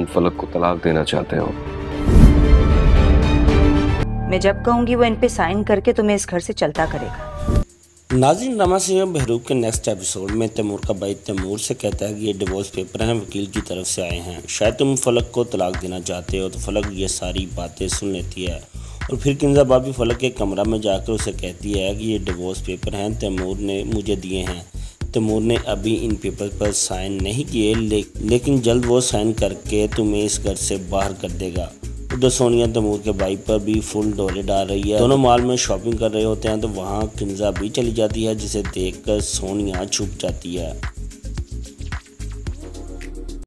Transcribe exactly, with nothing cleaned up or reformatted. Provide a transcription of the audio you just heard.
फलक को तलाक देना चाहते हो। मैं जब कहूंगी वो इन पे साइन करके तुम्हें इस घर से चलता करेगा। नाज़रीन, ड्रामा सीरियल बहरूप के नेक्स्ट एपिसोड में तैमूर का भाई तैमूर से कहता है कि ये डिवोर्स पेपर हैं, वकील की तरफ से आए हैं, शायद तुम फलक को तलाक देना चाहते हो। तो फलक ये सारी बातें सुन लेती है और फिर किंजा भाभी फलक के कमरा में जाकर उसे कहती है कि ये डिवोर्स पेपर हैं, तैमूर ने मुझे दिए हैं। तैमूर ने अभी इन पेपर पर साइन नहीं किए, ले, लेकिन जल्द वो साइन करके तुम्हें इस घर से बाहर कर देगा। उधर सोनिया तैमूर के भाई पर भी फुल डोले डाल रही है। दोनों मॉल में शॉपिंग कर रहे होते हैं तो वहाँ किंजा भी चली जाती है, जिसे देखकर सोनिया छुप जाती है।